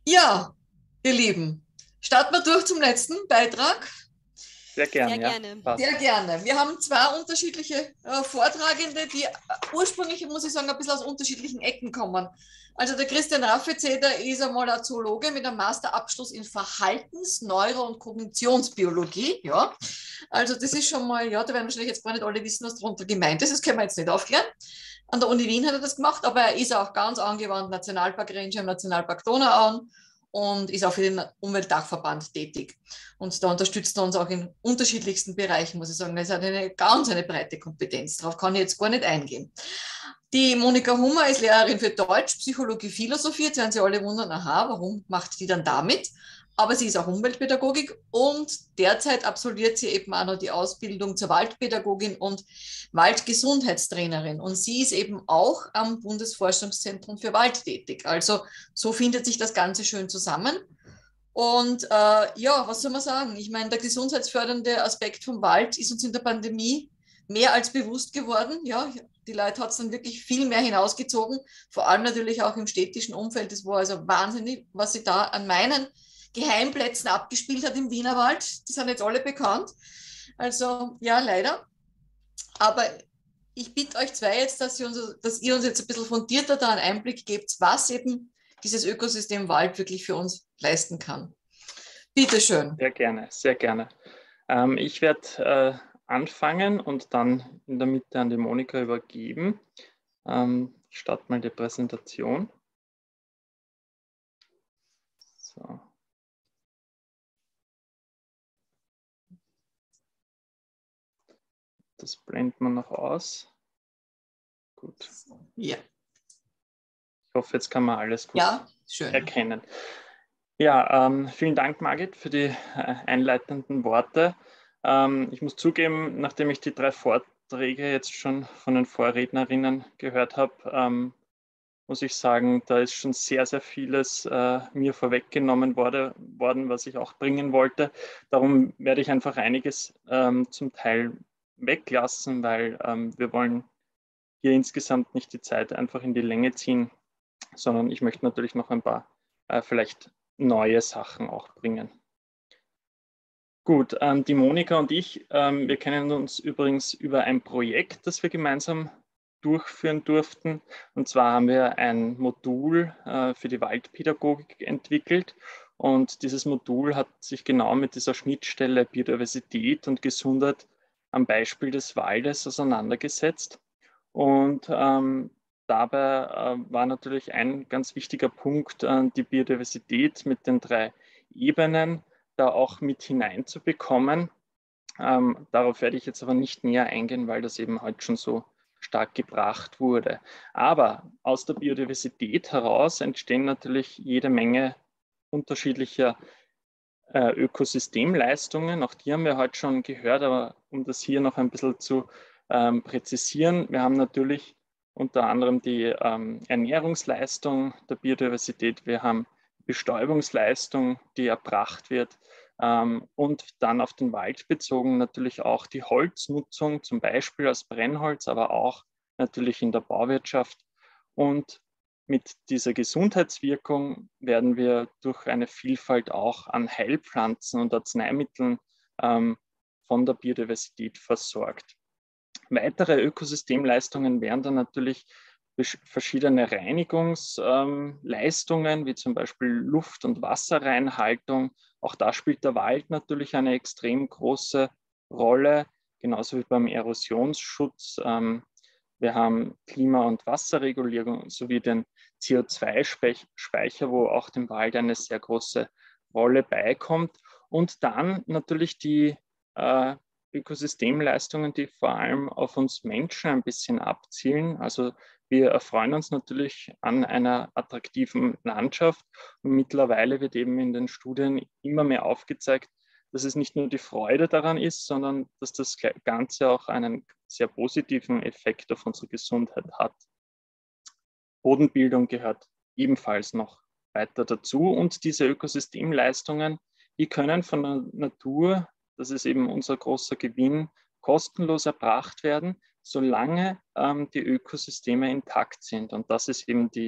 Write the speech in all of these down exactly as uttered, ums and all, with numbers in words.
Ja, ihr Lieben, starten wir durch zum letzten Beitrag. Sehr Sehr gern, ja. gerne. Passt. Sehr gerne. Wir haben zwei unterschiedliche äh, Vortragende, die äh, ursprünglich, muss ich sagen, ein bisschen aus unterschiedlichen Ecken kommen. Also der Christian Raffezeder ist einmal ein Zoologe mit einem Masterabschluss in Verhaltens-, Neuro- und Kognitionsbiologie. Ja. Also das ist schon mal, ja, da werden wahrscheinlich jetzt gar nicht alle wissen, was darunter gemeint ist. Das können wir jetzt nicht aufklären. An der Uni Wien hat er das gemacht, aber er ist auch ganz angewandt Nationalpark Ranger im Nationalpark Donauauen und ist auch für den Umweltdachverband tätig. Und da unterstützt er uns auch in unterschiedlichsten Bereichen, muss ich sagen. Er hat eine ganz eine breite Kompetenz. Darauf kann ich jetzt gar nicht eingehen. Die Monika Hummer ist Lehrerin für Deutsch, Psychologie, Philosophie. Jetzt werden Sie alle wundern, aha, warum macht die dann damit? Aber sie ist auch Umweltpädagogik und derzeit absolviert sie eben auch noch die Ausbildung zur Waldpädagogin und Waldgesundheitstrainerin. Und sie ist eben auch am Bundesforschungszentrum für Wald tätig. Also so findet sich das Ganze schön zusammen. Und äh, ja, was soll man sagen? Ich meine, der gesundheitsfördernde Aspekt vom Wald ist uns in der Pandemie mehr als bewusst geworden. Ja, die Leute hat es dann wirklich viel mehr hinausgezogen, vor allem natürlich auch im städtischen Umfeld. Das war also wahnsinnig, was sich da an meinen Geheimplätzen abgespielt hat im Wienerwald. Die sind jetzt alle bekannt. Also ja, leider. Aber ich bitte euch zwei jetzt, dass ihr uns, dass ihr uns jetzt ein bisschen fundierter da einen Einblick gebt, was eben dieses Ökosystem Wald wirklich für uns leisten kann. Bitte schön. Sehr gerne, sehr gerne. Ähm, ich werde äh, anfangen und dann in der Mitte an die Monika übergeben. Ähm, ich starte mal die Präsentation. So. Das blendet man noch aus. Gut. Ja. Ich hoffe, jetzt kann man alles gut Ja, schön. erkennen. Ja, ähm, vielen Dank, Margit, für die äh, einleitenden Worte. Ähm, ich muss zugeben, nachdem ich die drei Vorträge jetzt schon von den Vorrednerinnen gehört habe, ähm, muss ich sagen, da ist schon sehr, sehr vieles äh, mir vorweggenommen wurde, worden, was ich auch bringen wollte. Darum werde ich einfach einiges ähm, zum Teil weglassen, weil ähm, wir wollen hier insgesamt nicht die Zeit einfach in die Länge ziehen, sondern ich möchte natürlich noch ein paar äh, vielleicht neue Sachen auch bringen. Gut, ähm, die Monika und ich, ähm, wir kennen uns übrigens über ein Projekt, das wir gemeinsam durchführen durften. Und zwar haben wir ein Modul äh, für die Waldpädagogik entwickelt. Und dieses Modul hat sich genau mit dieser Schnittstelle Biodiversität und Gesundheit am Beispiel des Waldes auseinandergesetzt. Und ähm, dabei äh, war natürlich ein ganz wichtiger Punkt, äh, die Biodiversität mit den drei Ebenen da auch mit hineinzubekommen. Ähm, darauf werde ich jetzt aber nicht näher eingehen, weil das eben heute schon so stark gebracht wurde. Aber aus der Biodiversität heraus entstehen natürlich jede Menge unterschiedlicher äh, Ökosystemleistungen. Auch die haben wir heute schon gehört, aber um das hier noch ein bisschen zu ähm, präzisieren, wir haben natürlich unter anderem die ähm, Ernährungsleistung der Biodiversität, wir haben Bestäubungsleistung, die erbracht wird, ähm, und dann auf den Wald bezogen natürlich auch die Holznutzung, zum Beispiel als Brennholz, aber auch natürlich in der Bauwirtschaft. Und mit dieser Gesundheitswirkung werden wir durch eine Vielfalt auch an Heilpflanzen und Arzneimitteln ähm, von der Biodiversität versorgt. Weitere Ökosystemleistungen wären dann natürlich verschiedene Reinigungsleistungen, ähm, wie zum Beispiel Luft- und Wasserreinhaltung. Auch da spielt der Wald natürlich eine extrem große Rolle, genauso wie beim Erosionsschutz. Ähm, wir haben Klima- und Wasserregulierung sowie den C O zwei Speicher, wo auch dem Wald eine sehr große Rolle beikommt. Und dann natürlich die äh, Ökosystemleistungen, die vor allem auf uns Menschen ein bisschen abzielen. Also wir erfreuen uns natürlich an einer attraktiven Landschaft und mittlerweile wird eben in den Studien immer mehr aufgezeigt, dass es nicht nur die Freude daran ist, sondern dass das Ganze auch einen sehr positiven Effekt auf unsere Gesundheit hat. Bodenbildung gehört ebenfalls noch weiter dazu und diese Ökosystemleistungen, die können von der Natur, das ist eben unser großer Gewinn, kostenlos erbracht werden, solange ähm, die Ökosysteme intakt sind. Und das ist eben die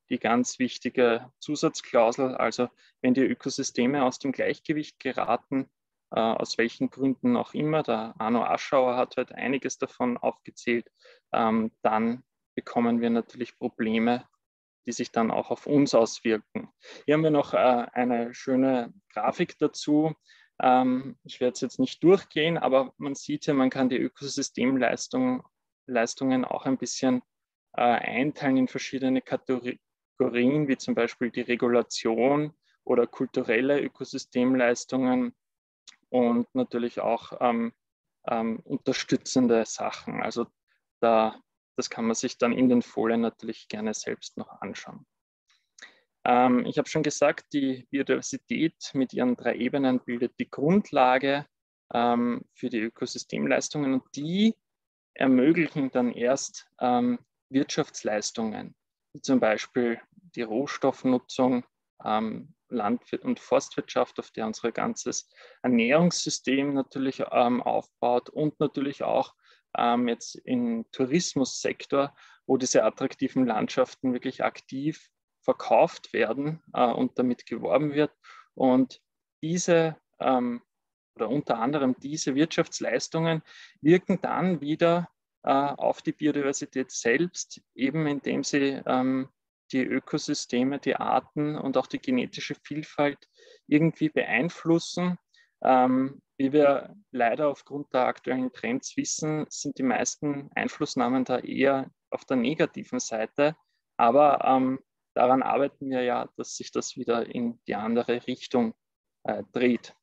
die ganz wichtige Zusatzklausel, also wenn die Ökosysteme aus dem Gleichgewicht geraten, äh, aus welchen Gründen auch immer, der Arno Aschauer hat heute einiges davon aufgezählt, ähm, dann bekommen wir natürlich Probleme, die sich dann auch auf uns auswirken. Hier haben wir noch äh, eine schöne Grafik dazu. Ähm, ich werde es jetzt nicht durchgehen, aber man sieht hier, man kann die Ökosystemleistungen Leistungen auch ein bisschen äh, einteilen in verschiedene Kategorien, wie zum Beispiel die Regulation oder kulturelle Ökosystemleistungen und natürlich auch ähm, ähm, unterstützende Sachen. Also da, das kann man sich dann in den Folien natürlich gerne selbst noch anschauen. Ähm, ich habe schon gesagt, die Biodiversität mit ihren drei Ebenen bildet die Grundlage ähm, für die Ökosystemleistungen und die ermöglichen dann erst ähm, Wirtschaftsleistungen, wie zum Beispiel die Rohstoffnutzung, ähm, Land- und Forstwirtschaft, auf der unser ganzes Ernährungssystem natürlich ähm, aufbaut und natürlich auch ähm, jetzt im Tourismussektor, wo diese attraktiven Landschaften wirklich aktiv verkauft werden äh, und damit geworben wird. Und diese ähm, oder unter anderem diese Wirtschaftsleistungen wirken dann wieder äh, auf die Biodiversität selbst, eben indem sie ähm, die Ökosysteme, die Arten und auch die genetische Vielfalt irgendwie beeinflussen. Ähm, wie wir leider aufgrund der aktuellen Trends wissen, sind die meisten Einflussnahmen da eher auf der negativen Seite. Aber ähm, daran arbeiten wir ja, dass sich das wieder in die andere Richtung äh, dreht.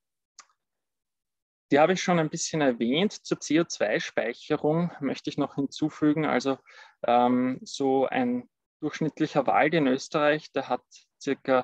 Die habe ich schon ein bisschen erwähnt. Zur C O zwei Speicherung möchte ich noch hinzufügen. Also ähm, so ein durchschnittlicher Wald in Österreich, der hat circa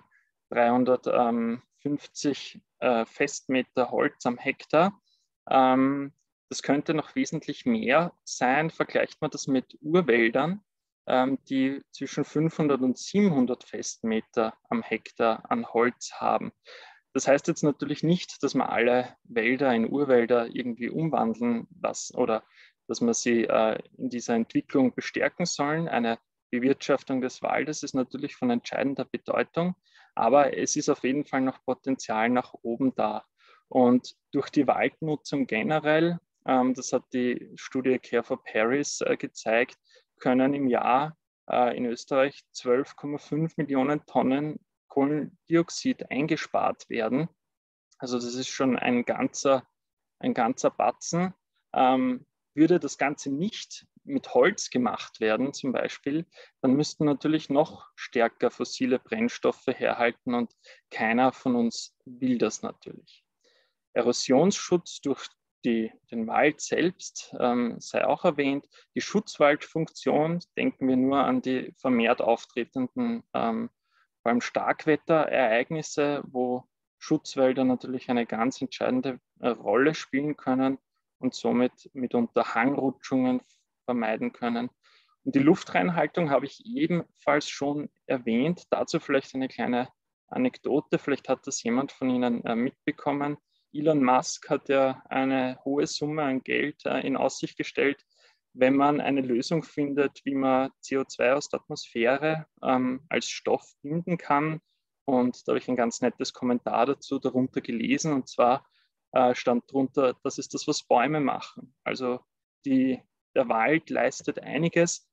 dreihundertfünfzig äh, Festmeter Holz am Hektar. Ähm, das könnte noch wesentlich mehr sein. Vergleicht man das mit Urwäldern, ähm, die zwischen fünfhundert und siebenhundert Festmeter am Hektar an Holz haben. Das heißt jetzt natürlich nicht, dass man alle Wälder in Urwälder irgendwie umwandeln lassen oder dass man sie äh, in dieser Entwicklung bestärken sollen. Eine Bewirtschaftung des Waldes ist natürlich von entscheidender Bedeutung, aber es ist auf jeden Fall noch Potenzial nach oben da. Und durch die Waldnutzung generell, ähm, das hat die Studie Care for Paris äh, gezeigt, können im Jahr äh, in Österreich zwölf Komma fünf Millionen Tonnen Kohlendioxid eingespart werden. Also das ist schon ein ganzer, ein ganzer Batzen. Ähm, würde das Ganze nicht mit Holz gemacht werden zum Beispiel, dann müssten natürlich noch stärker fossile Brennstoffe herhalten und keiner von uns will das natürlich. Erosionsschutz durch die, den Wald selbst ähm, sei auch erwähnt. Die Schutzwaldfunktion, denken wir nur an die vermehrt auftretenden ähm, vor allem Starkwetterereignisse, wo Schutzwälder natürlich eine ganz entscheidende äh, Rolle spielen können und somit mitunter Hangrutschungen vermeiden können. Und die Luftreinhaltung habe ich ebenfalls schon erwähnt. Dazu vielleicht eine kleine Anekdote, vielleicht hat das jemand von Ihnen äh, mitbekommen. Elon Musk hat ja eine hohe Summe an Geld äh, in Aussicht gestellt, wenn man eine Lösung findet, wie man C O zwei aus der Atmosphäre ähm, als Stoff binden kann. Und da habe ich ein ganz nettes Kommentar dazu darunter gelesen. Und zwar äh, stand darunter, das ist das, was Bäume machen. Also die, der Wald leistet einiges.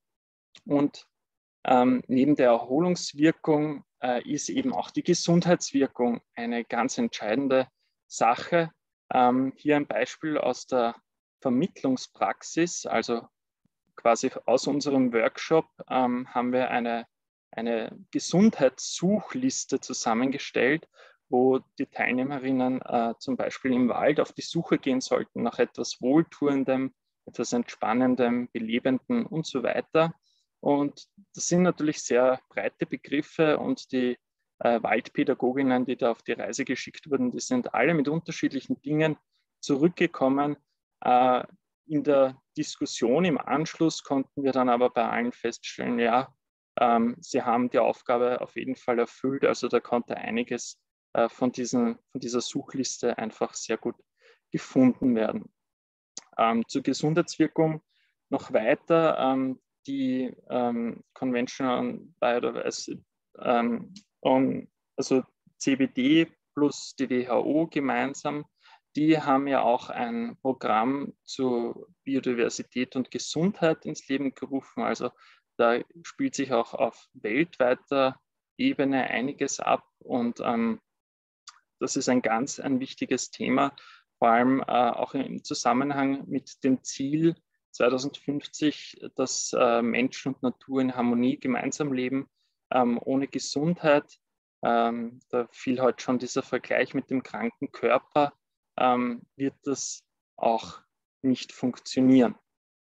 Und ähm, neben der Erholungswirkung äh, ist eben auch die Gesundheitswirkung eine ganz entscheidende Sache. Ähm, hier ein Beispiel aus der Vermittlungspraxis, also quasi aus unserem Workshop, ähm, haben wir eine, eine Gesundheitssuchliste zusammengestellt, wo die Teilnehmerinnen äh, zum Beispiel im Wald auf die Suche gehen sollten nach etwas Wohltuendem, etwas Entspannendem, Belebendem und so weiter. Und das sind natürlich sehr breite Begriffe und die äh, Waldpädagoginnen, die da auf die Reise geschickt wurden, die sind alle mit unterschiedlichen Dingen zurückgekommen. Äh, in der Diskussion im Anschluss konnten wir dann aber bei allen feststellen, ja, ähm, sie haben die Aufgabe auf jeden Fall erfüllt. Also da konnte einiges äh, von, diesen, von dieser Suchliste einfach sehr gut gefunden werden. Ähm, zur Gesundheitswirkung noch weiter. Ähm, die ähm, Convention on Biodiversity, ähm, on, also C B D plus die W H O gemeinsam, die haben ja auch ein Programm zur Biodiversität und Gesundheit ins Leben gerufen. Also da spielt sich auch auf weltweiter Ebene einiges ab und ähm, das ist ein ganz ein wichtiges Thema, vor allem äh, auch im Zusammenhang mit dem Ziel zweitausendfünfzig, dass äh, Menschen und Natur in Harmonie gemeinsam leben, ähm, ohne Gesundheit. Ähm, da fiel heute schon dieser Vergleich mit dem kranken Körper, ähm, wird das auch nicht funktionieren.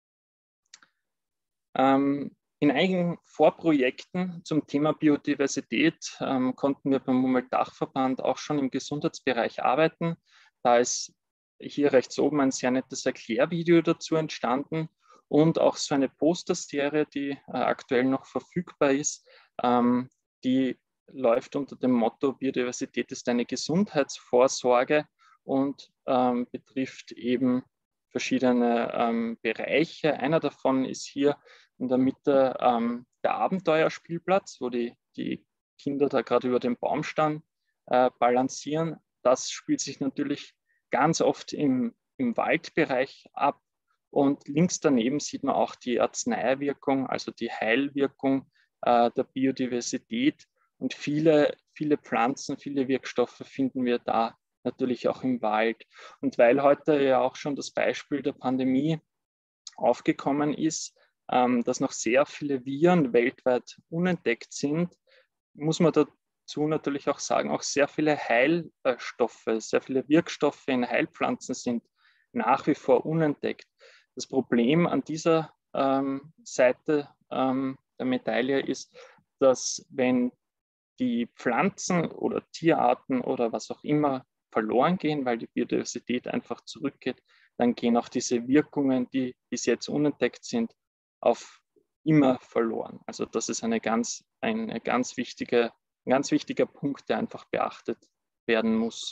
Ähm, in einigen Vorprojekten zum Thema Biodiversität ähm, konnten wir beim Umweltdachverband auch schon im Gesundheitsbereich arbeiten. Da ist hier rechts oben ein sehr nettes Erklärvideo dazu entstanden und auch so eine Posterserie, die äh, aktuell noch verfügbar ist, ähm, die läuft unter dem Motto Biodiversität ist eine Gesundheitsvorsorge und ähm, betrifft eben verschiedene ähm, Bereiche. Einer davon ist hier in der Mitte ähm, der Abenteuerspielplatz, wo die, die Kinder da gerade über den Baumstamm äh, balancieren. Das spielt sich natürlich ganz oft im, im Waldbereich ab. Und links daneben sieht man auch die Arzneiwirkung, also die Heilwirkung äh, der Biodiversität. Und viele, viele Pflanzen, viele Wirkstoffe finden wir da natürlich auch im Wald. Und weil heute ja auch schon das Beispiel der Pandemie aufgekommen ist, ähm, dass noch sehr viele Viren weltweit unentdeckt sind, muss man dazu natürlich auch sagen, auch sehr viele Heilstoffe, sehr viele Wirkstoffe in Heilpflanzen sind nach wie vor unentdeckt. Das Problem an dieser ähm, Seite ähm, der Medaille ist, dass wenn die Pflanzen oder Tierarten oder was auch immer verloren gehen, weil die Biodiversität einfach zurückgeht, dann gehen auch diese Wirkungen, die bis jetzt unentdeckt sind, auf immer verloren. Also das ist eine ganz, eine ganz wichtige, ein ganz wichtiger Punkt, der einfach beachtet werden muss.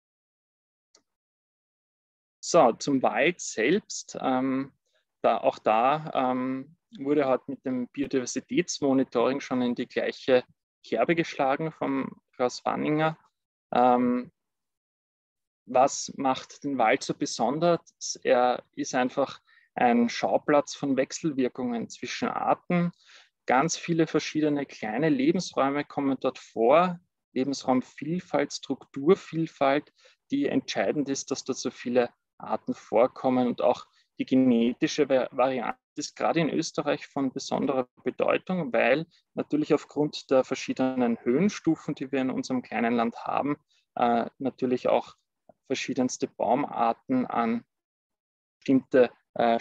So, zum Wald selbst. Ähm, da, auch da ähm, wurde halt mit dem Biodiversitätsmonitoring schon in die gleiche Kerbe geschlagen vom Klaus Wanninger. Ähm, was macht den Wald so besonders? Er ist einfach ein Schauplatz von Wechselwirkungen zwischen Arten. Ganz viele verschiedene kleine Lebensräume kommen dort vor. Lebensraumvielfalt, Strukturvielfalt, die entscheidend ist, dass dort so viele Arten vorkommen und auch die genetische Variante ist gerade in Österreich von besonderer Bedeutung, weil natürlich aufgrund der verschiedenen Höhenstufen, die wir in unserem kleinen Land haben, äh, natürlich auch verschiedenste Baumarten an bestimmte äh,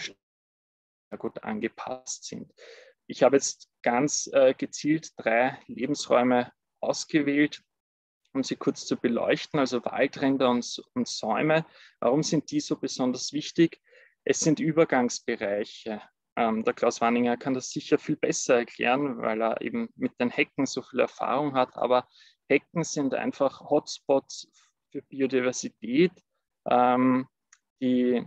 gut angepasst sind. Ich habe jetzt ganz äh, gezielt drei Lebensräume ausgewählt, um sie kurz zu beleuchten, also Waldränder und, und Säume. Warum sind die so besonders wichtig? Es sind Übergangsbereiche. Ähm, der Klaus Wanninger kann das sicher viel besser erklären, weil er eben mit den Hecken so viel Erfahrung hat. Aber Hecken sind einfach Hotspots für Biodiversität, ähm, die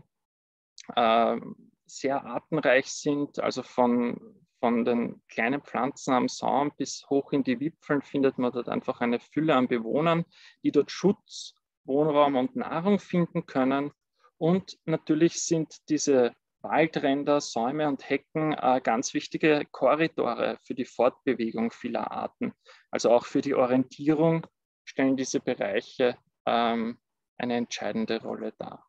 äh, sehr artenreich sind, also von, von den kleinen Pflanzen am Saum bis hoch in die Wipfeln findet man dort einfach eine Fülle an Bewohnern, die dort Schutz, Wohnraum und Nahrung finden können. Und natürlich sind diese Waldränder, Säume und Hecken äh, ganz wichtige Korridore für die Fortbewegung vieler Arten. Also auch für die Orientierung stellen diese Bereiche ähm, eine entscheidende Rolle dar.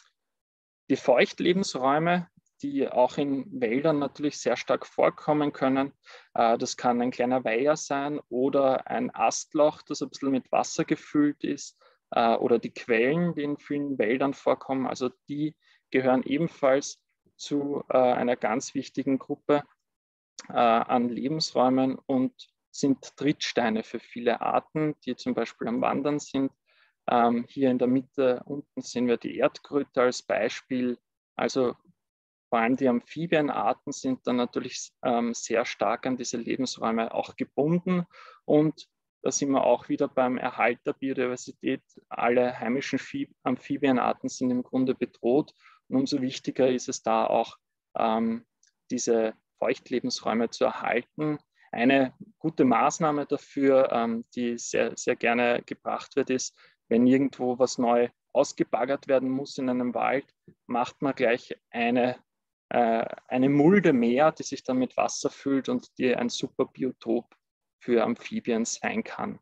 Die Feuchtlebensräume, die auch in Wäldern natürlich sehr stark vorkommen können. Äh, das kann ein kleiner Weiher sein oder ein Astloch, das ein bisschen mit Wasser gefüllt ist, äh, oder die Quellen, die in vielen Wäldern vorkommen. Also die gehören ebenfalls zu äh, einer ganz wichtigen Gruppe äh, an Lebensräumen und sind Trittsteine für viele Arten, die zum Beispiel am Wandern sind. Ähm, hier in der Mitte unten sehen wir die Erdkröte als Beispiel. Also vor allem die Amphibienarten sind dann natürlich ähm, sehr stark an diese Lebensräume auch gebunden. Und da sind wir auch wieder beim Erhalt der Biodiversität. Alle heimischen Amphibienarten sind im Grunde bedroht. Und umso wichtiger ist es da auch, ähm, diese Feuchtlebensräume zu erhalten. Eine gute Maßnahme dafür, ähm, die sehr, sehr gerne gebracht wird, ist, wenn irgendwo was neu ausgebaggert werden muss in einem Wald, macht man gleich eine, äh, eine Mulde mehr, die sich dann mit Wasser füllt und die ein super Biotop für Amphibien sein kann.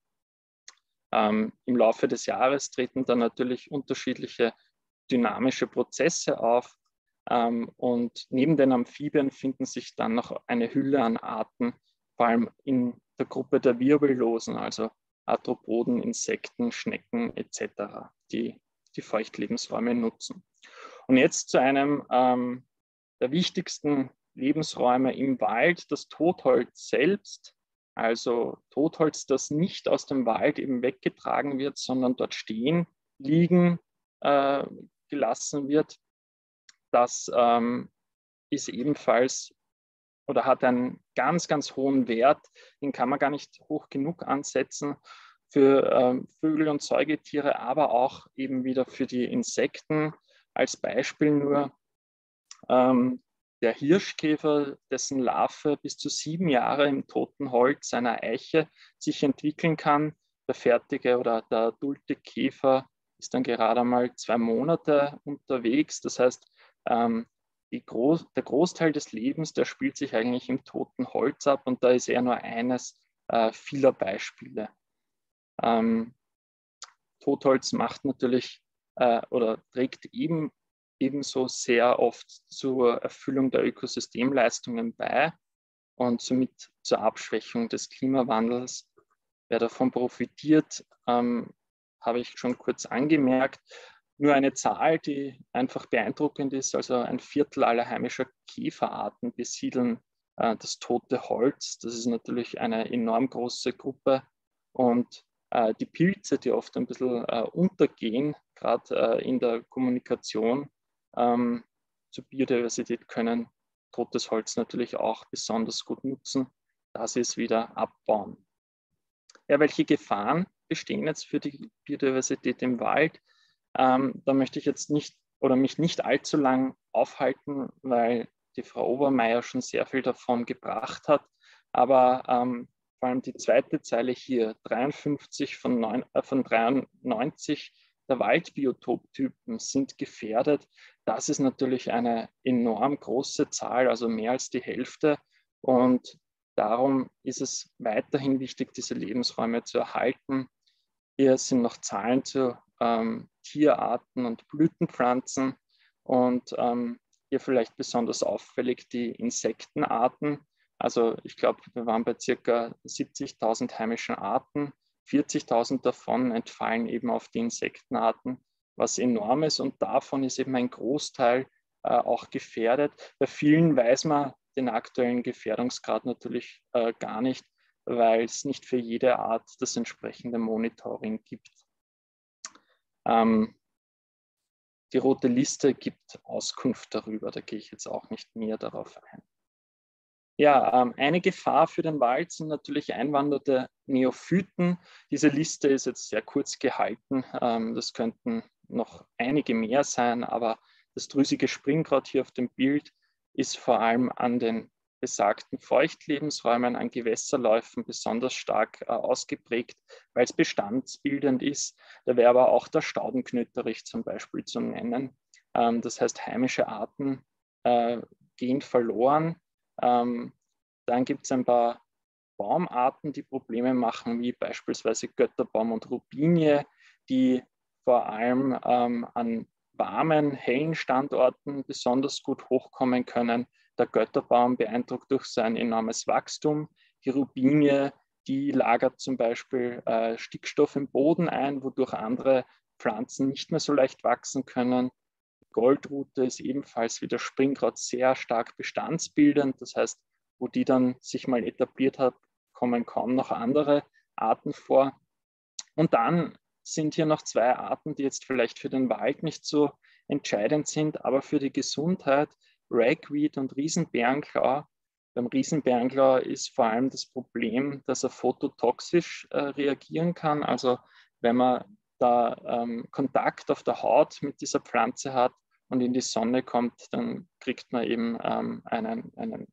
Ähm, Im Laufe des Jahres treten dann natürlich unterschiedliche dynamische Prozesse auf. Ähm, und neben den Amphibien finden sich dann noch eine Hülle an Arten, vor allem in der Gruppe der Wirbellosen, also Arthropoden, Insekten, Schnecken et cetera, die die Feuchtlebensräume nutzen. Und jetzt zu einem ähm, der wichtigsten Lebensräume im Wald, das Totholz selbst. Also Totholz, das nicht aus dem Wald eben weggetragen wird, sondern dort stehen, liegen äh, gelassen wird. Das ähm, ist ebenfalls oder hat einen ganz, ganz hohen Wert. Den kann man gar nicht hoch genug ansetzen für ähm, Vögel und Säugetiere, aber auch eben wieder für die Insekten. Als Beispiel nur ähm, der Hirschkäfer, dessen Larve bis zu sieben Jahre im toten Holz einer Eiche sich entwickeln kann. Der fertige oder der adulte Käfer ist dann gerade mal zwei Monate unterwegs. Das heißt, ähm, die Groß, der Großteil des Lebens, der spielt sich eigentlich im toten Holz ab und da ist er nur eines äh, vieler Beispiele. Ähm, Totholz macht natürlich äh, oder trägt eben ebenso sehr oft zur Erfüllung der Ökosystemleistungen bei und somit zur Abschwächung des Klimawandels. Wer davon profitiert, ähm, habe ich schon kurz angemerkt. Nur eine Zahl, die einfach beeindruckend ist, also ein Viertel aller heimischer Käferarten besiedeln äh, das tote Holz. Das ist natürlich eine enorm große Gruppe und äh, die Pilze, die oft ein bisschen äh, untergehen, gerade äh, in der Kommunikation ähm, zur Biodiversität, können totes Holz natürlich auch besonders gut nutzen, da sie es wieder abbauen. Ja, welche Gefahren bestehen jetzt für die Biodiversität im Wald? Ähm, da möchte ich jetzt nicht oder mich nicht allzu lang aufhalten, weil die Frau Obermeier schon sehr viel davon gebracht hat. Aber ähm, vor allem die zweite Zeile hier, dreiundfünfzig von, neun, äh, von dreiundneunzig der Waldbiotoptypen sind gefährdet. Das ist natürlich eine enorm große Zahl, also mehr als die Hälfte. Und darum ist es weiterhin wichtig, diese Lebensräume zu erhalten. Hier sind noch Zahlen zu ähm, Tierarten und Blütenpflanzen und ähm, hier vielleicht besonders auffällig die Insektenarten. Also ich glaube, wir waren bei circa siebzigtausend heimischen Arten. vierzigtausend davon entfallen eben auf die Insektenarten, was enorm ist und davon ist eben ein Großteil äh, auch gefährdet. Bei vielen weiß man den aktuellen Gefährdungsgrad natürlich äh, gar nicht, weil es nicht für jede Art das entsprechende Monitoring gibt. Ähm, die rote Liste gibt Auskunft darüber, da gehe ich jetzt auch nicht näher darauf ein. Ja, ähm, eine Gefahr für den Wald sind natürlich einwanderte Neophyten. Diese Liste ist jetzt sehr kurz gehalten. Ähm, das könnten noch einige mehr sein, aber das drüsige Springkraut hier auf dem Bild ist vor allem an den besagten Feuchtlebensräumen, an Gewässerläufen besonders stark äh, ausgeprägt, weil es bestandsbildend ist. Da wäre aber auch der Staudenknöterich zum Beispiel zu nennen. Ähm, das heißt, heimische Arten äh, gehen verloren. Ähm, dann gibt es ein paar Baumarten, die Probleme machen, wie beispielsweise Götterbaum und Rubinie, die vor allem ähm, an warmen, hellen Standorten besonders gut hochkommen können. Der Götterbaum beeindruckt durch sein enormes Wachstum. Die Rubinie, die lagert zum Beispiel äh, Stickstoff im Boden ein, wodurch andere Pflanzen nicht mehr so leicht wachsen können. Goldrute ist ebenfalls wie das Springkraut sehr stark bestandsbildend. Das heißt, wo die dann sich mal etabliert hat, kommen kaum noch andere Arten vor. Und dann sind hier noch zwei Arten, die jetzt vielleicht für den Wald nicht so entscheidend sind, aber für die Gesundheit, Ragweed und Riesenbärenklau. Beim Riesenbärenklau ist vor allem das Problem, dass er phototoxisch äh, reagieren kann. Also wenn man da ähm, Kontakt auf der Haut mit dieser Pflanze hat und in die Sonne kommt, dann kriegt man eben ähm, einen, einen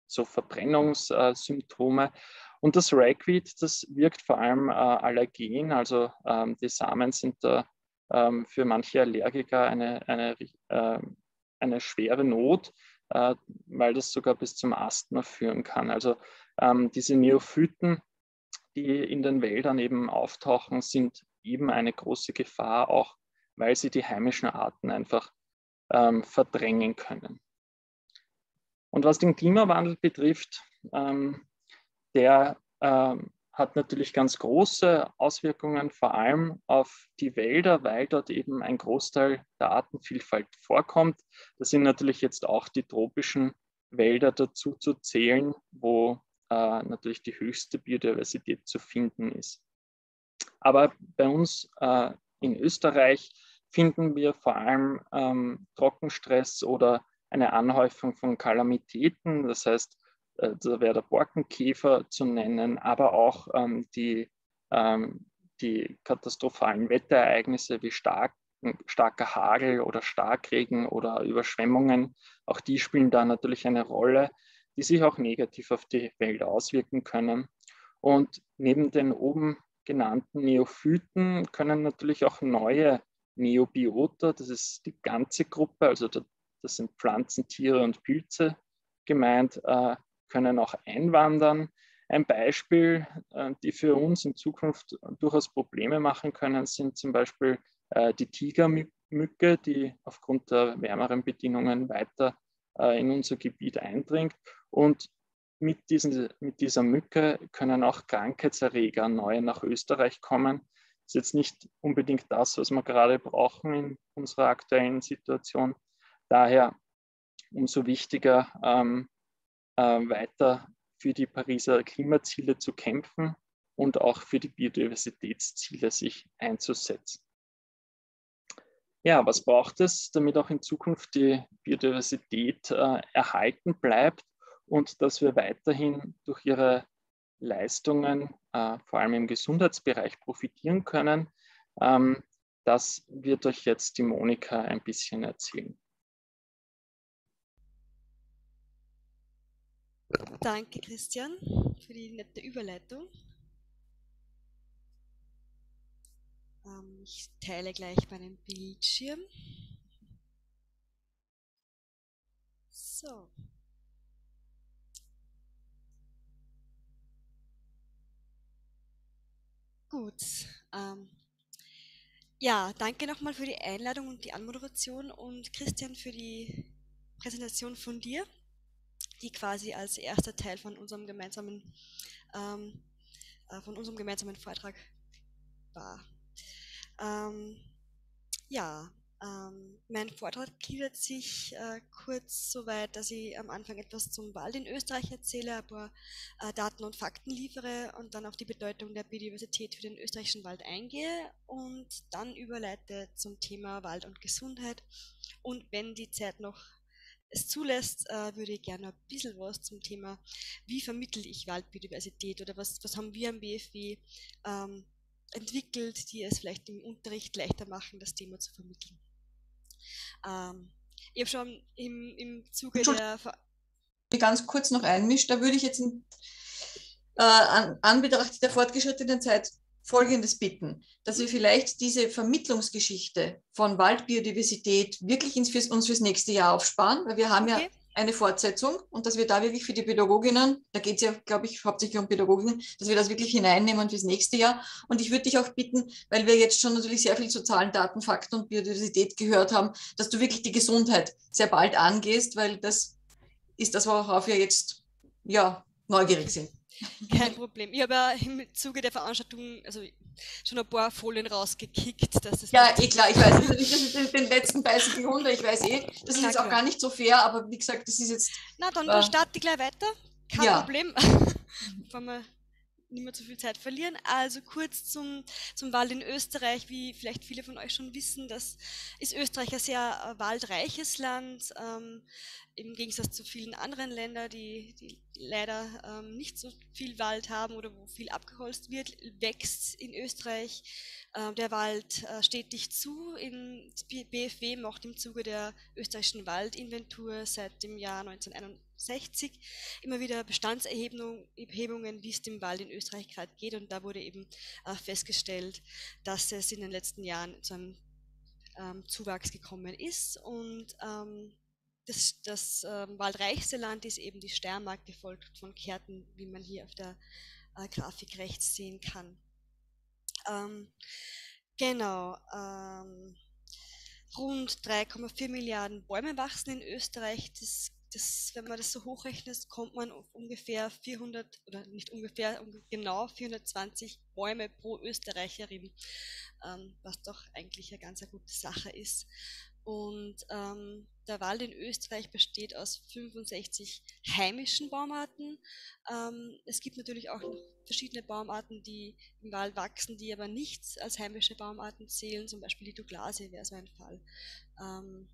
so Verbrennungssymptome. Und das Ragweed, das wirkt vor allem äh, allergen, also ähm, die Samen sind da ähm, für manche Allergiker eine, eine, äh, eine schwere Not, äh, weil das sogar bis zum Asthma führen kann. Also ähm, diese Neophyten, die in den Wäldern eben auftauchen, sind eben eine große Gefahr, auch weil sie die heimischen Arten einfach ähm, verdrängen können. Und was den Klimawandel betrifft, ähm, der ähm, hat natürlich ganz große Auswirkungen, vor allem auf die Wälder, weil dort eben ein Großteil der Artenvielfalt vorkommt. Da sind natürlich jetzt auch die tropischen Wälder dazu zu zählen, wo äh, natürlich die höchste Biodiversität zu finden ist. Aber bei uns äh, in Österreich finden wir vor allem ähm, Trockenstress oder eine Anhäufung von Kalamitäten. Das heißt, äh, da wäre der Borkenkäfer zu nennen, aber auch ähm, die, ähm, die katastrophalen Wetterereignisse wie stark, starker Hagel oder Starkregen oder Überschwemmungen. Auch die spielen da natürlich eine Rolle, die sich auch negativ auf die Wälder auswirken können. Und neben den oben genannten Neophyten können natürlich auch neue Neobiota, das ist die ganze Gruppe, also das sind Pflanzen, Tiere und Pilze gemeint, äh, können auch einwandern. Ein Beispiel, äh, die für uns in Zukunft durchaus Probleme machen können, sind zum Beispiel äh, die Tigermücke, die aufgrund der wärmeren Bedingungen weiter äh, in unser Gebiet eindringt. Und mit, diesen, mit dieser Mücke können auch Krankheitserreger neu nach Österreich kommen. Das ist jetzt nicht unbedingt das, was wir gerade brauchen in unserer aktuellen Situation. Daher umso wichtiger, ähm, äh, weiter für die Pariser Klimaziele zu kämpfen und auch für die Biodiversitätsziele sich einzusetzen. Ja, was braucht es, damit auch in Zukunft die Biodiversität äh, erhalten bleibt und dass wir weiterhin durch ihre Leistungen, äh, vor allem im Gesundheitsbereich, profitieren können? Ähm, das wird euch jetzt die Monika ein bisschen erzählen. Danke, Christian, für die nette Überleitung. Ähm, ich teile gleich meinen Bildschirm. So. Gut. Ähm, ja, danke nochmal für die Einladung und die Anmoderation und Christian für die Präsentation von dir, die quasi als erster Teil von unserem gemeinsamen, ähm, äh, von unserem gemeinsamen Vortrag war. Ähm, ja, ähm, mein Vortrag gliedert sich äh, kurz so weit, dass ich am Anfang etwas zum Wald in Österreich erzähle, ein paar äh, Daten und Fakten liefere und dann auf die Bedeutung der Biodiversität für den österreichischen Wald eingehe und dann überleite zum Thema Wald und Gesundheit. Und wenn die Zeit noch es zulässt, äh, würde ich gerne ein bisschen was zum Thema, wie vermittle ich Waldbiodiversität oder was, was haben wir am B F W ähm, entwickelt, die es vielleicht im Unterricht leichter machen, das Thema zu vermitteln. Ähm, ich habe schon im, im Zuge der... Ver ganz kurz noch einmischt, da würde ich jetzt in äh, an Anbetracht der fortgeschrittenen Zeit Folgendes bitten, dass wir vielleicht diese Vermittlungsgeschichte von Waldbiodiversität wirklich ins, fürs, uns fürs nächste Jahr aufsparen, weil wir haben okay. ja eine Fortsetzung und dass wir da wirklich für die Pädagoginnen, da geht es ja, glaube ich, hauptsächlich um Pädagoginnen, dass wir das wirklich hineinnehmen fürs nächste Jahr. Und ich würde dich auch bitten, weil wir jetzt schon natürlich sehr viel zu Zahlen, Daten, Fakten und Biodiversität gehört haben, dass du wirklich die Gesundheit sehr bald angehst, weil das ist das, worauf wir jetzt ja, neugierig sind. Kein Problem. Ich habe ja im Zuge der Veranstaltung also schon ein paar Folien rausgekickt. Dass es ja, eh klar, ich weiß natürlich, das ist den, den letzten beißen die Hunde, ich weiß eh, das ist Na, jetzt klar. auch gar nicht so fair, aber wie gesagt, das ist jetzt... Na, dann, dann starte ich gleich weiter. Kein ja. Problem. Wenn wir nicht mehr zu viel Zeit verlieren. Also kurz zum, zum Wald in Österreich. Wie vielleicht viele von euch schon wissen, das ist Österreich ein sehr äh, waldreiches Land, ähm, im Gegensatz zu vielen anderen Ländern, die, die leider ähm, nicht so viel Wald haben oder wo viel abgeholzt wird, wächst in Österreich Äh, der Wald äh, stetig zu. In, das B F W macht im Zuge der österreichischen Waldinventur seit dem Jahr neunzehnhunderteinundsechzig immer wieder Bestandserhebungen, wie es dem Wald in Österreich gerade geht. Und da wurde eben äh, festgestellt, dass es in den letzten Jahren zu einem ähm, Zuwachs gekommen ist. Und ähm, das, das ähm, waldreichste Land ist eben die Steiermark, gefolgt von Kärnten, wie man hier auf der äh, Grafik rechts sehen kann. Ähm, genau. Ähm, rund drei Komma vier Milliarden Bäume wachsen in Österreich. Das, das, wenn man das so hochrechnet, kommt man auf ungefähr vierhundert, oder nicht ungefähr, genau vierhundertzwanzig Bäume pro Österreicherin, ähm, was doch eigentlich eine ganz eine gute Sache ist. Und ähm, der Wald in Österreich besteht aus fünfundsechzig heimischen Baumarten. Ähm, es gibt natürlich auch noch verschiedene Baumarten, die im Wald wachsen, die aber nicht als heimische Baumarten zählen. Zum Beispiel die Douglasie wäre so ein Fall. Ähm,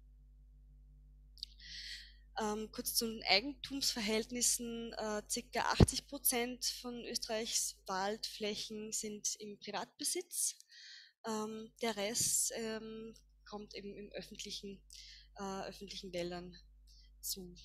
ähm, kurz zu den Eigentumsverhältnissen. Äh, ca. achtzig Prozent von Österreichs Waldflächen sind im Privatbesitz. Ähm, der Rest ähm, kommt eben im öffentlichen, äh, öffentlichen Wäldern zu.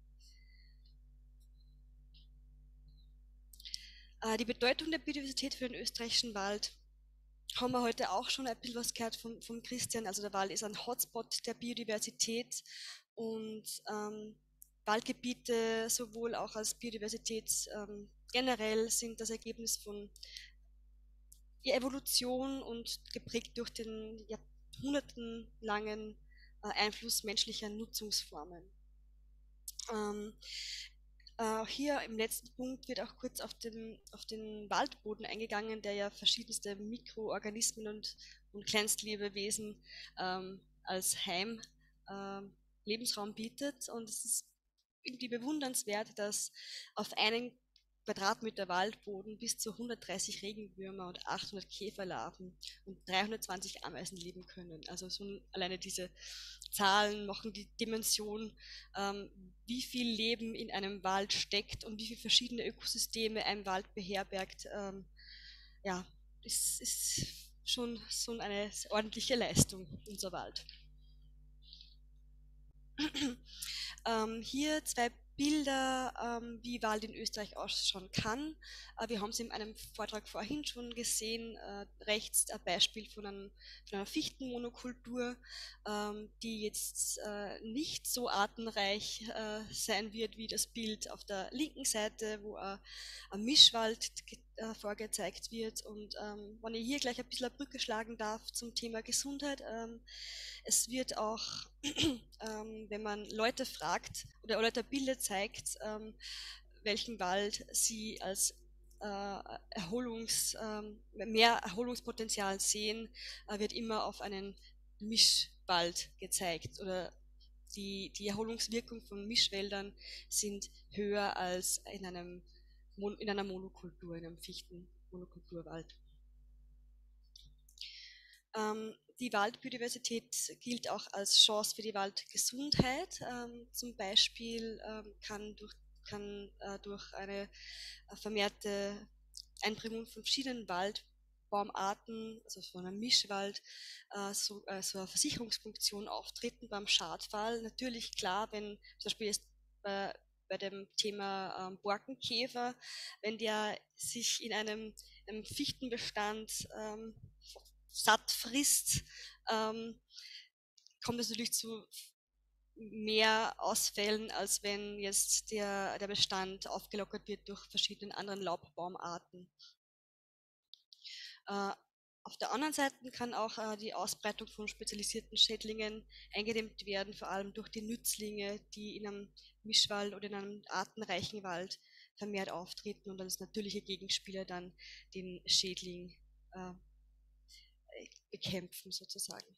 Äh, die Bedeutung der Biodiversität für den österreichischen Wald haben wir heute auch schon ein bisschen was gehört von, von Christian. Also der Wald ist ein Hotspot der Biodiversität und ähm, Waldgebiete sowohl auch als Biodiversität ähm, generell sind das Ergebnis von Evolution und geprägt durch den jahrhundertenlangen äh, Einfluss menschlicher Nutzungsformen. Ähm, äh, hier im letzten Punkt wird auch kurz auf den, auf den Waldboden eingegangen, der ja verschiedenste Mikroorganismen und, und Kleinstlebewesen ähm, als Heim äh, Lebensraum bietet. Und es ist irgendwie bewundernswert, dass auf einen Quadratmeter Waldboden bis zu hundertdreißig Regenwürmer und achthundert Käferlarven und dreihundertzwanzig Ameisen leben können. Also so alleine diese Zahlen machen die Dimension, ähm, wie viel Leben in einem Wald steckt und wie viele verschiedene Ökosysteme ein Wald beherbergt. Ähm, ja, das ist schon so eine ordentliche Leistung, unser Wald. Ähm, hier zwei Bilder, ähm, wie Wald in Österreich ausschauen kann. Äh, wir haben es in einem Vortrag vorhin schon gesehen, äh, rechts ein Beispiel von, einem, von einer Fichtenmonokultur, ähm, die jetzt äh, nicht so artenreich äh, sein wird wie das Bild auf der linken Seite, wo äh, ein Mischwald äh, vorgezeigt wird. Und ähm, wenn ich hier gleich ein bisschen eine Brücke schlagen darf zum Thema Gesundheit, ähm, es wird auch, ähm, wenn man Leute fragt oder Leute Bilder zeigt, ähm, welchen Wald sie als äh, Erholungs, ähm, mehr Erholungspotenzial sehen, äh, wird immer auf einen Mischwald gezeigt oder die, die Erholungswirkung von Mischwäldern sind höher als in, einem, in einer Monokultur, in einem Fichtenmonokulturwald. Ähm, die Waldbiodiversität gilt auch als Chance für die Waldgesundheit. Ähm, zum Beispiel ähm, kann, durch, kann äh, durch eine äh, vermehrte Einbringung von verschiedenen Waldbaumarten, also von einem Mischwald, äh, so, äh, so eine Versicherungsfunktion auftreten beim Schadfall. Natürlich klar, wenn zum Beispiel jetzt bei, bei dem Thema ähm, Borkenkäfer, wenn der sich in einem, einem Fichtenbestand ähm, satt frisst, ähm, kommt es natürlich zu mehr Ausfällen, als wenn jetzt der, der Bestand aufgelockert wird durch verschiedene anderen Laubbaumarten. Äh, auf der anderen Seite kann auch äh, die Ausbreitung von spezialisierten Schädlingen eingedämmt werden, vor allem durch die Nützlinge, die in einem Mischwald oder in einem artenreichen Wald vermehrt auftreten und als natürliche Gegenspieler dann den Schädling äh, bekämpfen sozusagen.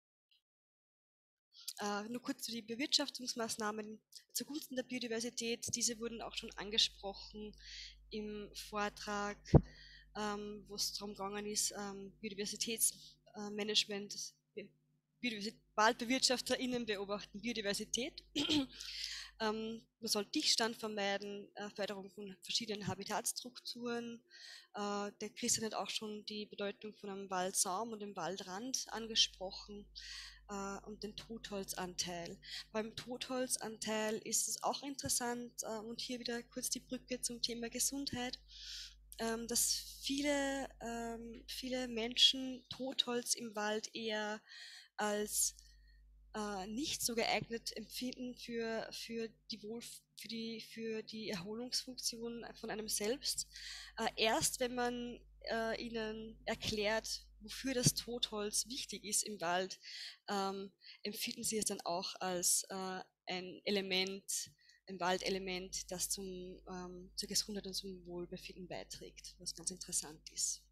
Äh, nur kurz zu den Bewirtschaftungsmaßnahmen zugunsten der Biodiversität. Diese wurden auch schon angesprochen im Vortrag, ähm, wo es darum gegangen ist, ähm, Biodiversitätsmanagement WaldbewirtschafterInnen beobachten Biodiversität. ähm, man soll Dichtstand vermeiden, äh, Förderung von verschiedenen Habitatstrukturen. Äh, der Christian hat auch schon die Bedeutung von einem Waldsaum und dem Waldrand angesprochen äh, und den Totholzanteil. Beim Totholzanteil ist es auch interessant äh, und hier wieder kurz die Brücke zum Thema Gesundheit, ähm, dass viele, ähm, viele Menschen Totholz im Wald eher als äh, nicht so geeignet empfinden für, für, die Wohl, für, die, für die Erholungsfunktion von einem selbst. Äh, erst wenn man äh, ihnen erklärt, wofür das Totholz wichtig ist im Wald, ähm, empfinden sie es dann auch als äh, ein Element, ein Waldelement, das zum, ähm, zur Gesundheit und zum Wohlbefinden beiträgt, was ganz interessant ist.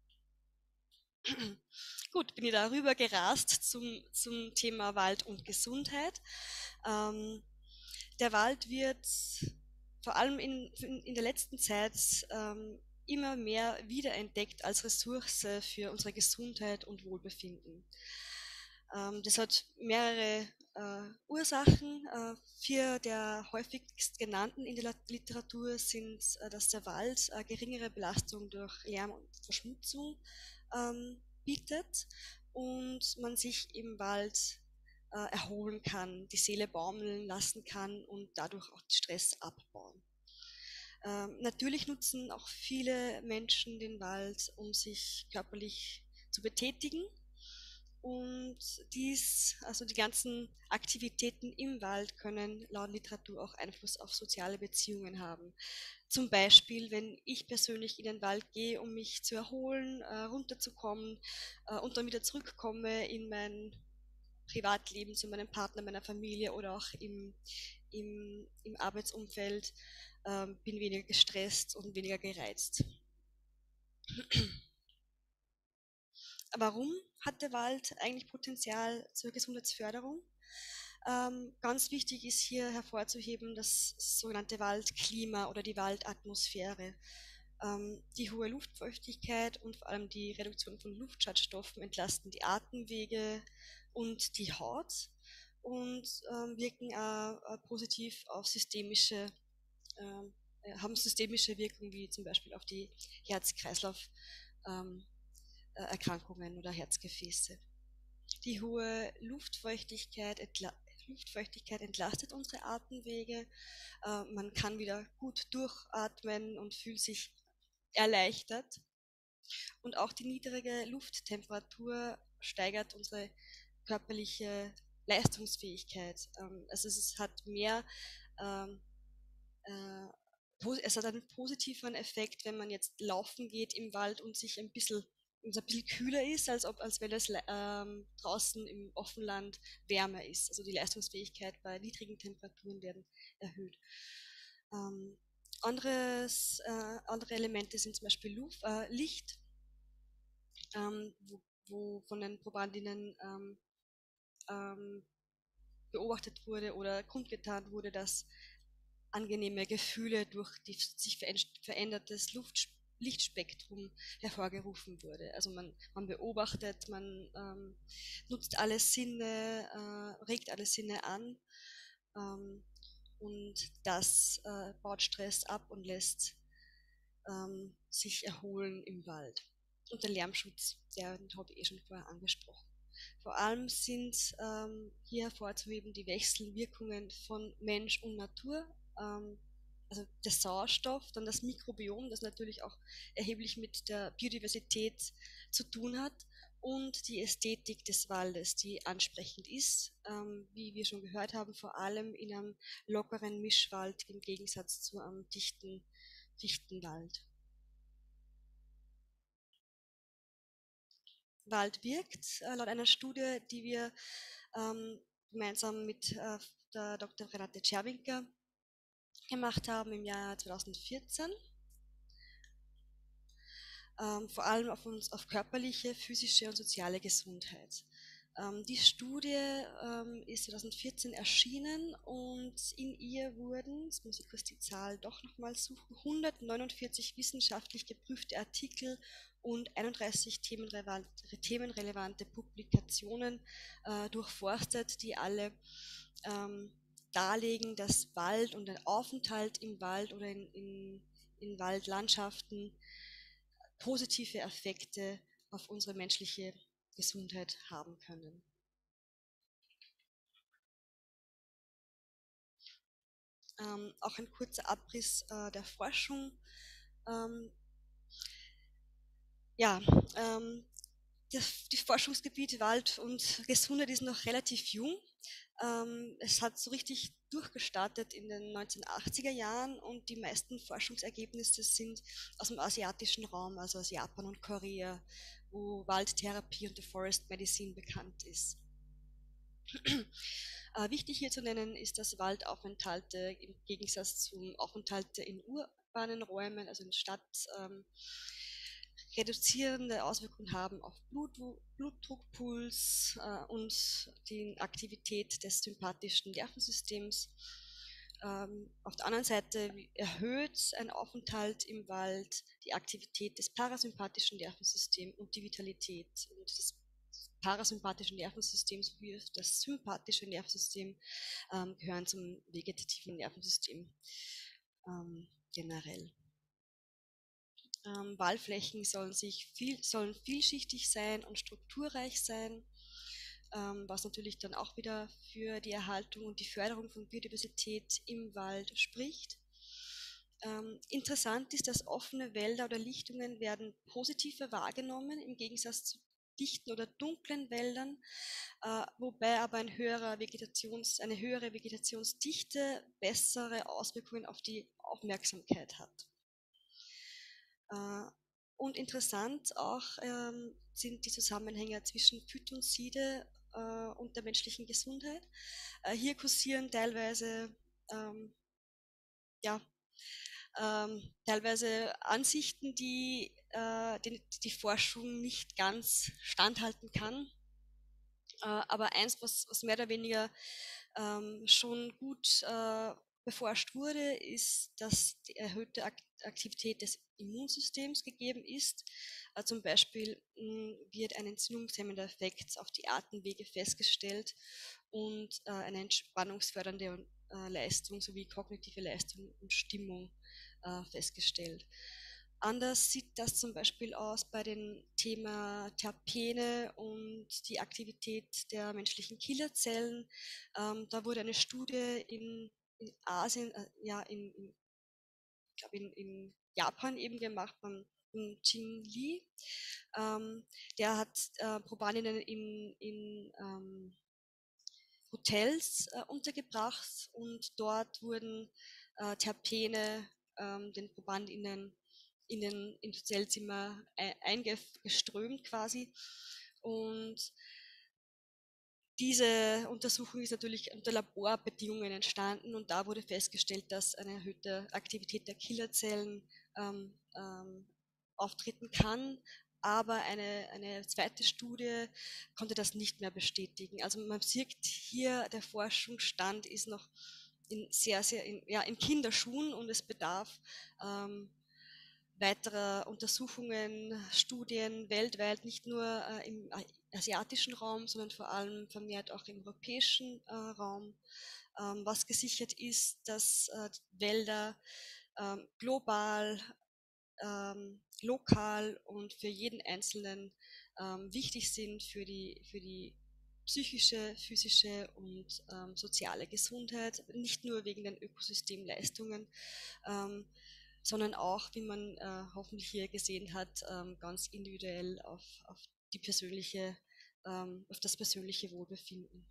Gut, bin ich darüber gerast zum, zum Thema Wald und Gesundheit. Ähm, der Wald wird vor allem in, in, in der letzten Zeit ähm, immer mehr wiederentdeckt als Ressource für unsere Gesundheit und Wohlbefinden. Ähm, das hat mehrere äh, Ursachen. Äh, vier der häufigst genannten in der Literatur sind, äh, dass der Wald äh, geringere Belastung durch Lärm und Verschmutzung ähm, bietet und man sich im Wald äh, erholen kann, die Seele baumeln lassen kann und dadurch auch Stress abbauen. Ähm, natürlich nutzen auch viele Menschen den Wald, um sich körperlich zu betätigen. Und dies, also die ganzen Aktivitäten im Wald können laut Literatur auch Einfluss auf soziale Beziehungen haben. Zum Beispiel, wenn ich persönlich in den Wald gehe, um mich zu erholen, äh, runterzukommen äh, und dann wieder zurückkomme in mein Privatleben, zu meinem Partner, meiner Familie oder auch im, im, im Arbeitsumfeld, äh, bin weniger gestresst und weniger gereizt. Warum hat der Wald eigentlich Potenzial zur Gesundheitsförderung? Ähm, ganz wichtig ist hier hervorzuheben das sogenannte Waldklima oder die Waldatmosphäre. Ähm, die hohe Luftfeuchtigkeit und vor allem die Reduktion von Luftschadstoffen entlasten die Atemwege und die Haut und ähm, wirken auch, äh, positiv auf systemische, äh, haben systemische Wirkung wie zum Beispiel auf die Herz-Kreislauf- ähm, Erkrankungen oder Herzgefäße. Die hohe Luftfeuchtigkeit, entla Luftfeuchtigkeit entlastet unsere Atemwege. Äh, man kann wieder gut durchatmen und fühlt sich erleichtert. Und auch die niedrige Lufttemperatur steigert unsere körperliche Leistungsfähigkeit. Ähm, also es hat mehr ähm, äh, es hat einen positiven Effekt, wenn man jetzt laufen geht im Wald und sich ein bisschen, ein bisschen kühler ist, als, ob, als wenn es ähm, draußen im Offenland wärmer ist. Also die Leistungsfähigkeit bei niedrigen Temperaturen werden erhöht. Ähm, anderes, äh, andere Elemente sind zum Beispiel Luft, äh, Licht, ähm, wo, wo von den Probandinnen ähm, ähm, beobachtet wurde oder kundgetan wurde, dass angenehme Gefühle durch die sich verändertes Luft, Lichtspektrum hervorgerufen wurde. Also man, man beobachtet, man ähm, nutzt alle Sinne, äh, regt alle Sinne an ähm, und das äh, baut Stress ab und lässt ähm, sich erholen im Wald. Und der Lärmschutz, der habe ich eh schon vorher angesprochen. Vor allem sind ähm, hier hervorzuheben die Wechselwirkungen von Mensch und Natur, ähm, also der Sauerstoff, dann das Mikrobiom, das natürlich auch erheblich mit der Biodiversität zu tun hat, und die Ästhetik des Waldes, die ansprechend ist, ähm, wie wir schon gehört haben, vor allem in einem lockeren Mischwald im Gegensatz zu einem dichten, dichten Wald. Wald wirkt, äh, laut einer Studie, die wir ähm, gemeinsam mit äh, der Doktor Renate Czerwinker gemacht haben im Jahr zweitausendvierzehn. Ähm, vor allem auf uns, auf körperliche, physische und soziale Gesundheit. Ähm, die Studie ähm, ist zweitausendvierzehn erschienen und in ihr wurden, jetzt muss ich kurz die Zahl doch nochmal suchen, hundertneunundvierzig wissenschaftlich geprüfte Artikel und einunddreißig themenrelevante, themenrelevante Publikationen äh, durchforstet, die alle ähm, darlegen, dass Wald und ein Aufenthalt im Wald oder in, in, in Waldlandschaften positive Effekte auf unsere menschliche Gesundheit haben können. Ähm, auch ein kurzer Abriss äh, der Forschung. Ähm, ja, ähm, das die Forschungsgebiet Wald und Gesundheit ist noch relativ jung. Ähm, es hat so richtig durchgestartet in den neunzehnhundertachtziger Jahren und die meisten Forschungsergebnisse sind aus dem asiatischen Raum, also aus Japan und Korea, wo Waldtherapie und die Forest Medicine bekannt ist. Äh, wichtig hier zu nennen ist, dass Waldaufenthalte im Gegensatz zum Aufenthalte in urbanen Räumen, also in Stadt, ähm, reduzierende Auswirkungen haben auf Blut, Blutdruck, Puls äh, und die Aktivität des sympathischen Nervensystems. Ähm, auf der anderen Seite erhöht ein Aufenthalt im Wald die Aktivität des parasympathischen Nervensystems und die Vitalität. Und das parasympathische Nervensystem sowie das sympathische Nervensystem ähm, gehören zum vegetativen Nervensystem ähm, generell. Ähm, Waldflächen sollen, sich viel, sollen vielschichtig sein und strukturreich sein, ähm, was natürlich dann auch wieder für die Erhaltung und die Förderung von Biodiversität im Wald spricht. Ähm, interessant ist, dass offene Wälder oder Lichtungen werden positiver wahrgenommen im Gegensatz zu dichten oder dunklen Wäldern, äh, wobei aber ein höherer Vegetations, eine höhere Vegetationsdichte bessere Auswirkungen auf die Aufmerksamkeit hat. Äh, und interessant auch ähm, sind die Zusammenhänge zwischen Phytonzide äh, und der menschlichen Gesundheit. Äh, hier kursieren teilweise ähm, ja, ähm, teilweise Ansichten, die äh, die, die Forschung nicht ganz standhalten kann. Äh, aber eins, was, was mehr oder weniger ähm, schon gut äh, beforscht wurde, ist, dass die erhöhte Aktivität des Immunsystems gegeben ist. Äh, zum Beispiel mh, wird ein entzündungshemmender Effekt auf die Atemwege festgestellt und äh, eine entspannungsfördernde äh, Leistung sowie kognitive Leistung und Stimmung äh, festgestellt. Anders sieht das zum Beispiel aus bei dem Thema Terpene und die Aktivität der menschlichen Killerzellen. Ähm, da wurde eine Studie in, in Asien, äh, ja, in, in, ich glaube in, in Japan eben gemacht beim Jing Li. Ähm, der hat äh, Probandinnen in, in ähm, Hotels äh, untergebracht und dort wurden äh, Terpene ähm, den Probandinnen in den in Hotelzimmer eingeströmt quasi. Und diese Untersuchung ist natürlich unter Laborbedingungen entstanden und da wurde festgestellt, dass eine erhöhte Aktivität der Killerzellen ähm, ähm, auftreten kann, aber eine, eine zweite Studie konnte das nicht mehr bestätigen. Also man sieht hier, der Forschungsstand ist noch in sehr, sehr in, ja, in Kinderschuhen und es bedarf ähm, weiterer Untersuchungen, Studien weltweit, nicht nur äh, im asiatischen Raum, sondern vor allem vermehrt auch im europäischen äh, Raum, ähm, was gesichert ist, dass äh, Wälder ähm, global, ähm, lokal und für jeden Einzelnen ähm, wichtig sind für die, für die psychische, physische und ähm, soziale Gesundheit, nicht nur wegen den Ökosystemleistungen, ähm, sondern auch, wie man äh, hoffentlich hier gesehen hat, ähm, ganz individuell auf, auf, die persönliche, ähm, auf das persönliche Wohlbefinden.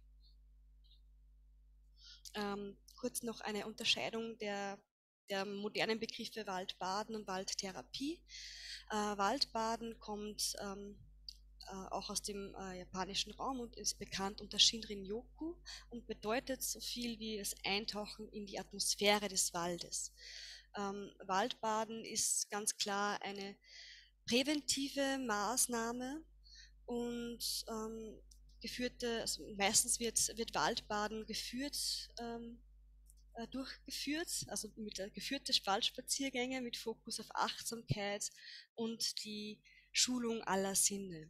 Ähm, kurz noch eine Unterscheidung der, der modernen Begriffe Waldbaden und Waldtherapie. Äh, Waldbaden kommt ähm, äh, auch aus dem äh, japanischen Raum und ist bekannt unter Shinrin-yoku und bedeutet so viel wie das Eintauchen in die Atmosphäre des Waldes. Ähm, Waldbaden ist ganz klar eine präventive Maßnahme und ähm, geführte, also meistens wird, wird Waldbaden geführt, ähm, äh, durchgeführt, also mit äh, geführte Waldspaziergänge mit Fokus auf Achtsamkeit und die Schulung aller Sinne.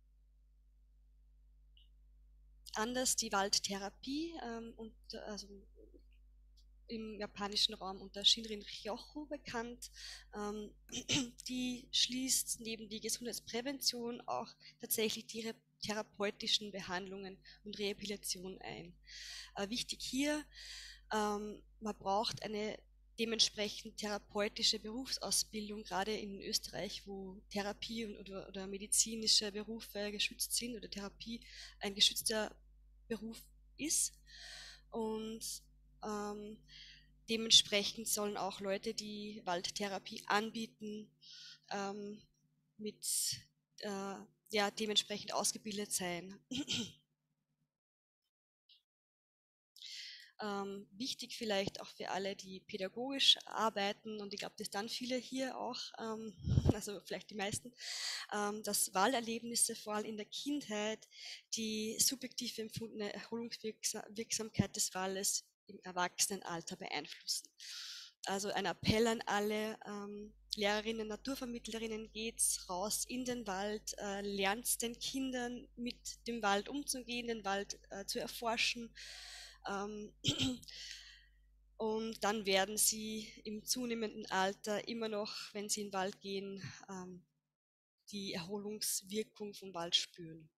Anders die Waldtherapie, ähm, und, also im japanischen Raum unter Shinrin-Ryoku bekannt. Ähm, die schließt neben die Gesundheitsprävention auch tatsächlich die therapeutischen Behandlungen und Rehabilitation ein. Äh, wichtig hier, ähm, man braucht eine dementsprechend therapeutische Berufsausbildung, gerade in Österreich, wo Therapie und, oder, oder medizinische Berufe geschützt sind oder Therapie ein geschützter Beruf ist. Und ähm, dementsprechend sollen auch Leute, die Waldtherapie anbieten, ähm, mit äh, ja, dementsprechend ausgebildet sein. Ähm, wichtig vielleicht auch für alle, die pädagogisch arbeiten, und ich glaube, das dann viele hier auch, ähm, also vielleicht die meisten, ähm, dass Wahlerlebnisse vor allem in der Kindheit die subjektiv empfundene Erholungswirksamkeit des Waldes im Erwachsenenalter beeinflussen. Also ein Appell an alle ähm, Lehrerinnen, Naturvermittlerinnen, geht's raus in den Wald, äh, lernt den Kindern mit dem Wald umzugehen, den Wald äh, zu erforschen. Ähm, und dann werden sie im zunehmenden Alter immer noch, wenn sie in den Wald gehen, ähm, die Erholungswirkung vom Wald spüren.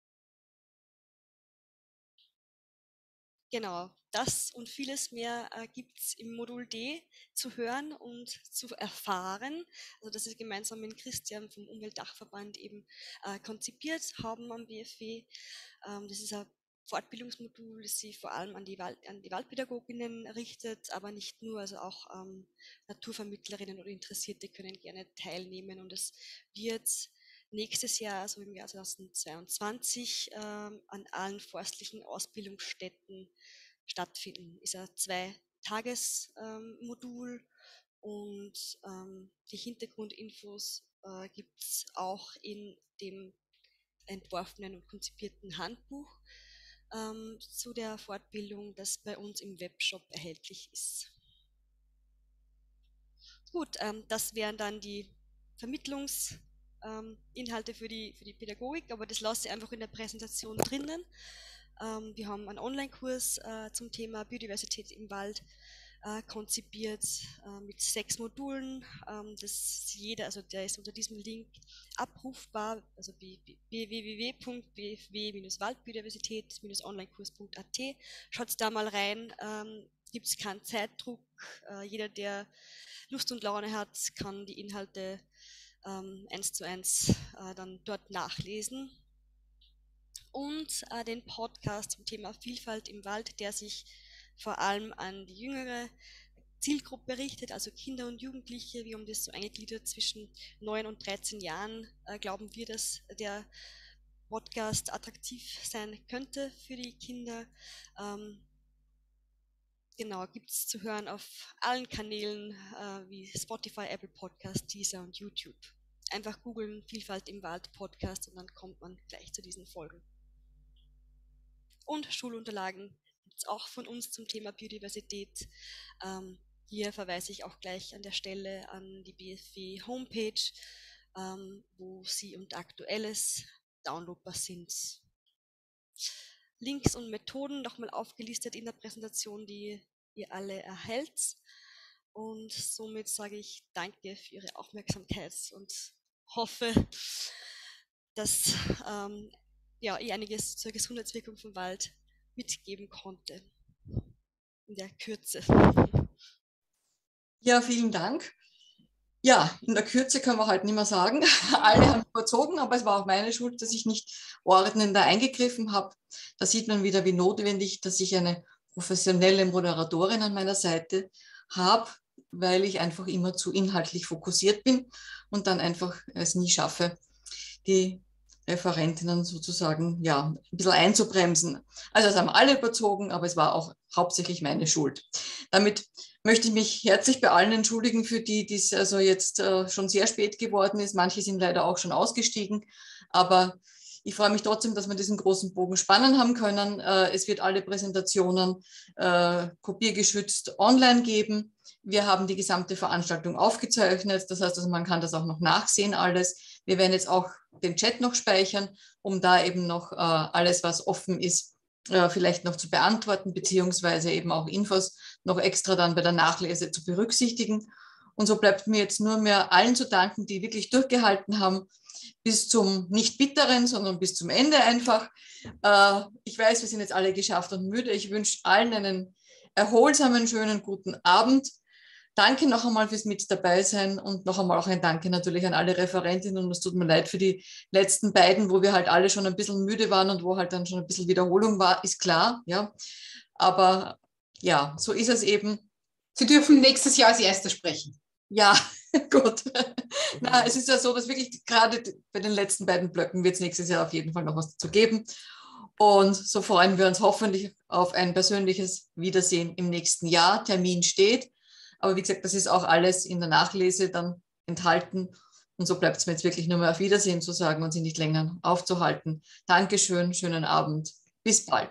Genau, das und vieles mehr äh, gibt es im Modul D zu hören und zu erfahren. Also das ist gemeinsam mit Christian vom Umweltdachverband eben äh, konzipiert haben am B F W. Ähm, das ist ein Fortbildungsmodul, das sich vor allem an die, Wald, an die Waldpädagoginnen richtet, aber nicht nur, also auch ähm, Naturvermittlerinnen oder Interessierte können gerne teilnehmen, und es wird nächstes Jahr, also im Jahr zweitausendzweiundzwanzig, ähm, an allen forstlichen Ausbildungsstätten stattfinden. Ist ein Zwei-Tages-Modul, ähm, und ähm, die Hintergrundinfos äh, gibt es auch in dem entworfenen und konzipierten Handbuch ähm, zu der Fortbildung, das bei uns im Webshop erhältlich ist. Gut, ähm, das wären dann die Vermittlungsinhalte ähm, für, die, für die Pädagogik, aber das lasse ich einfach in der Präsentation drinnen. Ähm, wir haben einen Online-Kurs äh, zum Thema Biodiversität im Wald äh, konzipiert äh, mit sechs Modulen. Ähm, das jeder, also der ist unter diesem Link abrufbar, also w w w punkt b f w Bindestrich waldbiodiversität Bindestrich onlinekurs punkt a t. Schaut da mal rein, ähm, gibt es keinen Zeitdruck. Äh, jeder, der Lust und Laune hat, kann die Inhalte ähm, eins zu eins äh, dann dort nachlesen. Und äh, den Podcast zum Thema Vielfalt im Wald, der sich vor allem an die jüngere Zielgruppe richtet, also Kinder und Jugendliche. Wir haben das so eingegliedert zwischen neun und dreizehn Jahren. Äh, glauben wir, dass der Podcast attraktiv sein könnte für die Kinder. Ähm, genau, gibt es zu hören auf allen Kanälen äh, wie Spotify, Apple Podcast, Deezer und YouTube. Einfach googeln Vielfalt im Wald Podcast und dann kommt man gleich zu diesen Folgen. Und Schulunterlagen gibt es auch von uns zum Thema Biodiversität. Ähm, hier verweise ich auch gleich an der Stelle an die B F W Homepage, ähm, wo sie unter Aktuelles downloadbar sind. Links und Methoden nochmal aufgelistet in der Präsentation, die ihr alle erhält. Und somit sage ich danke für Ihre Aufmerksamkeit und hoffe, dass ähm, ja, ich einiges zur Gesundheitswirkung vom Wald mitgeben konnte. In der Kürze. Ja, vielen Dank. Ja, in der Kürze können wir halt nicht mehr sagen. Alle haben überzogen, aber es war auch meine Schuld, dass ich nicht ordnender eingegriffen habe. Da sieht man wieder, wie notwendig, dass ich eine professionelle Moderatorin an meiner Seite habe, weil ich einfach immer zu inhaltlich fokussiert bin und dann einfach es nie schaffe, die Referentinnen sozusagen ja, ein bisschen einzubremsen. Also es haben alle überzogen, aber es war auch hauptsächlich meine Schuld. Damit möchte ich mich herzlich bei allen entschuldigen, für die, die es also jetzt äh, schon sehr spät geworden ist. Manche sind leider auch schon ausgestiegen, aber Ich freue mich trotzdem, dass wir diesen großen Bogen spannen haben können. Es wird alle Präsentationen äh, kopiergeschützt online geben. Wir haben die gesamte Veranstaltung aufgezeichnet. Das heißt, also man kann das auch noch nachsehen alles. Wir werden jetzt auch den Chat noch speichern, um da eben noch äh, alles, was offen ist, äh, vielleicht noch zu beantworten, beziehungsweise eben auch Infos noch extra dann bei der Nachlese zu berücksichtigen. Und so bleibt mir jetzt nur mehr allen zu danken, die wirklich durchgehalten haben, bis zum nicht bitteren, sondern bis zum Ende einfach. Äh, ich weiß, wir sind jetzt alle geschafft und müde. Ich wünsche allen einen erholsamen, schönen, guten Abend. Danke noch einmal fürs Mit dabei sein und noch einmal auch ein Danke natürlich an alle Referentinnen. Und es tut mir leid für die letzten beiden, wo wir halt alle schon ein bisschen müde waren und wo halt dann schon ein bisschen Wiederholung war, ist klar. Ja. Aber ja, so ist es eben. Sie dürfen nächstes Jahr als Erster sprechen. Ja, gut. Na, es ist ja so, dass wirklich gerade bei den letzten beiden Blöcken wird es nächstes Jahr auf jeden Fall noch was dazu geben. Und so freuen wir uns hoffentlich auf ein persönliches Wiedersehen im nächsten Jahr. Termin steht. Aber wie gesagt, das ist auch alles in der Nachlese dann enthalten. Und so bleibt es mir jetzt wirklich nur mehr auf Wiedersehen zu sagen und Sie nicht länger aufzuhalten. Dankeschön, schönen Abend. Bis bald.